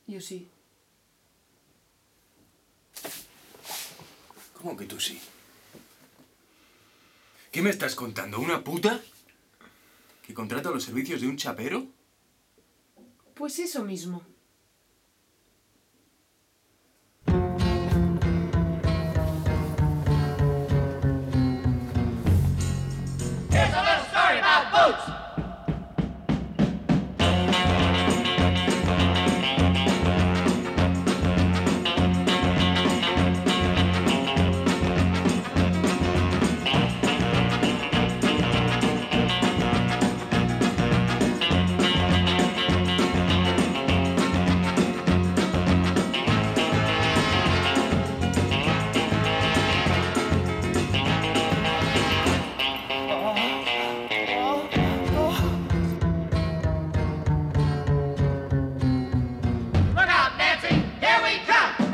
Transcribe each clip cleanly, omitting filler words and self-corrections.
Yo sí. ¿Cómo que tú sí? ¿Qué me estás contando? ¿Una puta? ¿Que contrata los servicios de un chapero? Pues eso mismo. Here's a little story about boots. Look out, Nancy! Here we come!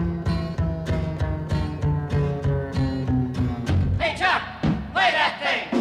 Hey, Chuck! Play that thing!